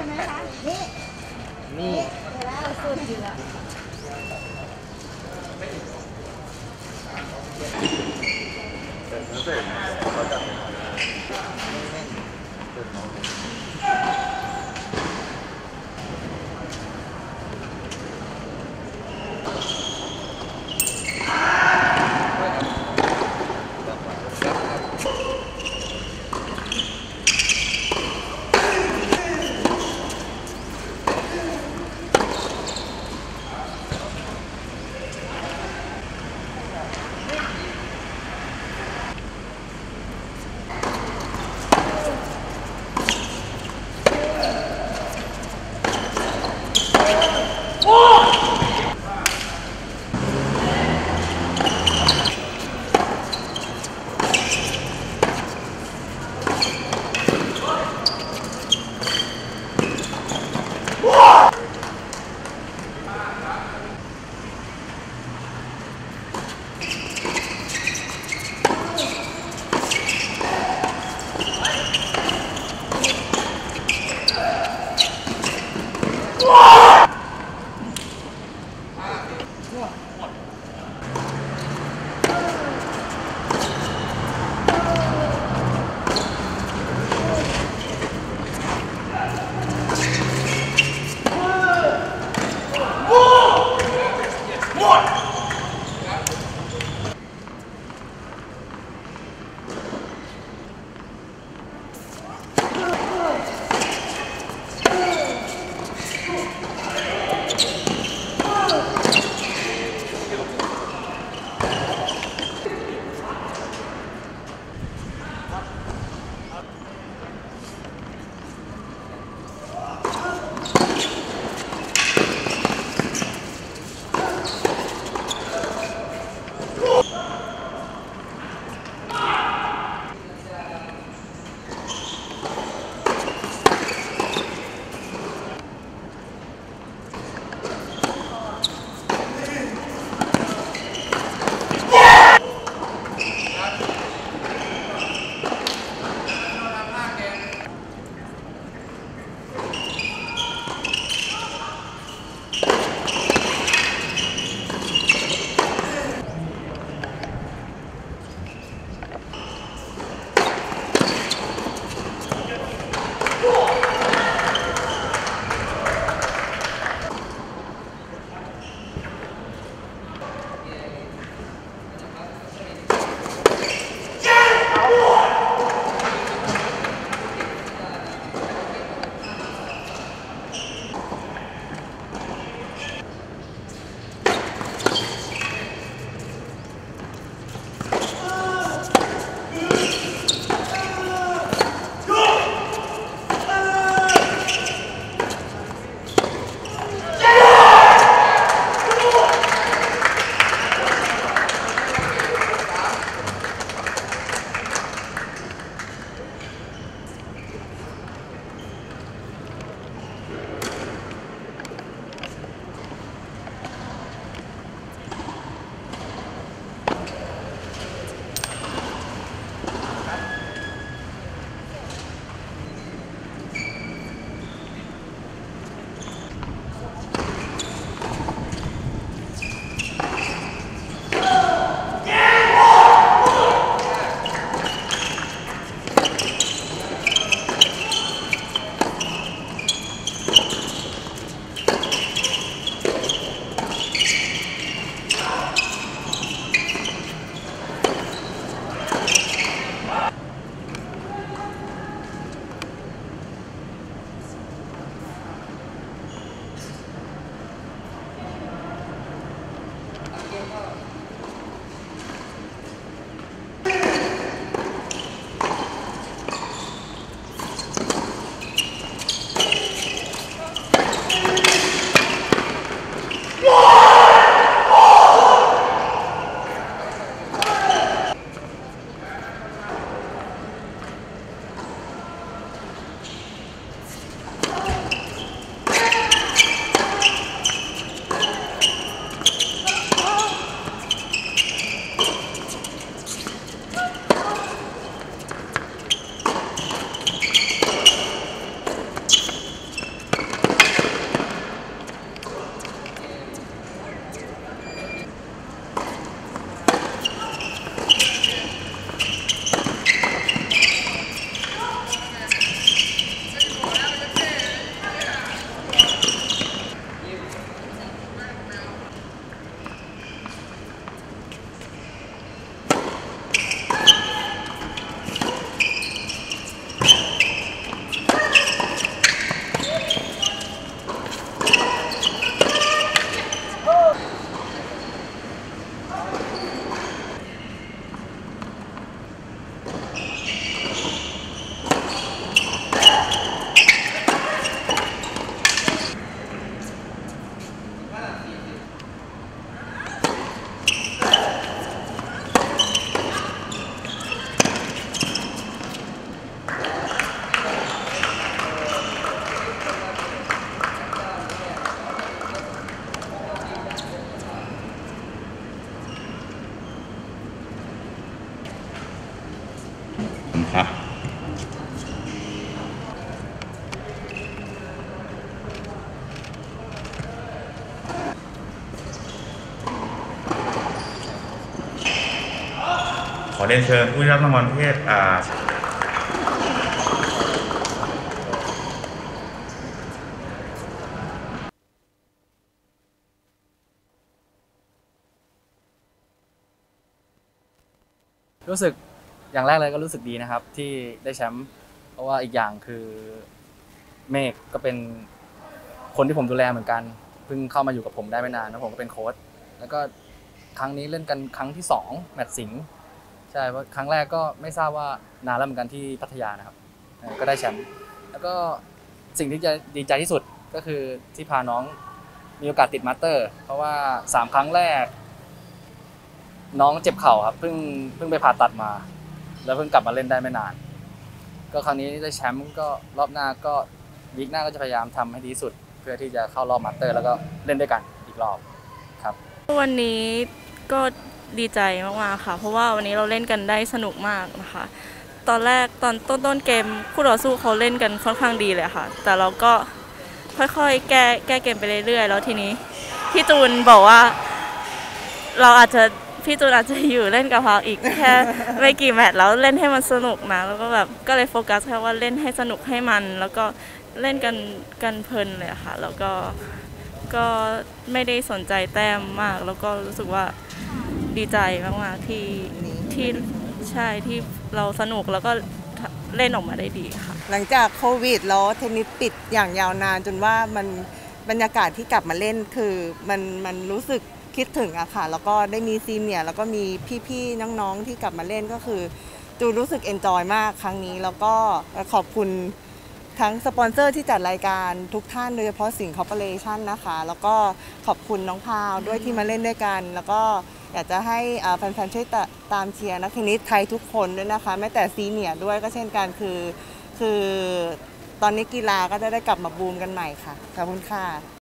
ไหมคะนี่นี่แล้วสุดอยู่แล้วครับขอเรียนเชิญผู้ได้รับรางวัลประเภทรู้สึกอย่างแรกเลยก็รู้สึกดีนะครับที่ได้แชมป์เพราะว่าอีกอย่างคือเมฆก็เป็นคนที่ผมดูแลเหมือนกันเพิ่งเข้ามาอยู่กับผมได้ไม่นานแล้วผมก็เป็นโค้ชแล้วก็ครั้งนี้เล่นกันครั้งที่2แมตช์สิงห์ใช่เพราะครั้งแรกก็ไม่ทราบว่านานแล้วเหมือนกันที่พัทยานะครับก็ได้แชมป์แล้วก็สิ่งที่จะดีใจที่สุดก็คือที่พาน้องมีโอกาสติดมาสเตอร์เพราะว่า3ครั้งแรกน้องเจ็บเข่าครับเพิ่งไปผ่าตัดมาแล้วเพิ่งกลับมาเล่นได้ไม่นานก็ครั้งนี้ได้แชมป์ก็รอบหน้าก็วีคหน้าก็จะพยายามทำให้ดีที่สุดเพื่อที่จะเข้ารอบมาสเตอร์แล้วก็เล่นด้วยกันอีกรอบครับวันนี้ก็ดีใจมากๆค่ะเพราะว่าวันนี้เราเล่นกันได้สนุกมากนะคะตอนแรกตอนต้นเกมคู่ต่อสู้เขาเล่นกันค่อนข้างดีเลยค่ะแต่เราก็ค่อยๆแก้เกมไปเรื่อยๆแล้วทีนี้พี่จูนบอกว่าพี่จูนอาจจะอยู่เล่นกับเราอีกแค่ไม่กี่แมตช์แล้วเล่นให้มันสนุกนะแล้วก็แบบก็เลยโฟกัสแค่ว่าเล่นให้สนุกให้มันแล้วก็เล่นกันเพลินเลยค่ะแล้วก็ไม่ได้สนใจแต้มมากแล้วก็รู้สึกว่าดีใจมากๆที่ใช่ที่เราสนุกแล้วก็เล่นออกมาได้ดีค่ะหลังจากโควิดแล้วเทนนิสปิดอย่างยาวนานจนว่ามันบรรยากาศที่กลับมาเล่นคือมันรู้สึกคิดถึงอะค่ะแล้วก็ได้มีซีเนียร์แล้วก็มีพี่ๆน้องๆที่กลับมาเล่นก็คือจูรู้สึกเอนจอยมากครั้งนี้แล้วก็ขอบคุณทั้งสปอนเซอร์ที่จัดรายการทุกท่านโดยเฉพาะสิงห์คอร์ปอเรชั่นนะคะแล้วก็ขอบคุณน้องพาวด้วยที่มาเล่นด้วยกันแล้วก็อยากจะให้แฟนๆช่วยตามเชียร์นักเทนนิสไทยทุกคนด้วยนะคะแม้แต่ซีเนียร์ด้วยก็เช่นกันคือตอนนี้กีฬาก็ได้กลับมาบูมกันใหม่ค่ะขอบคุณค่ะ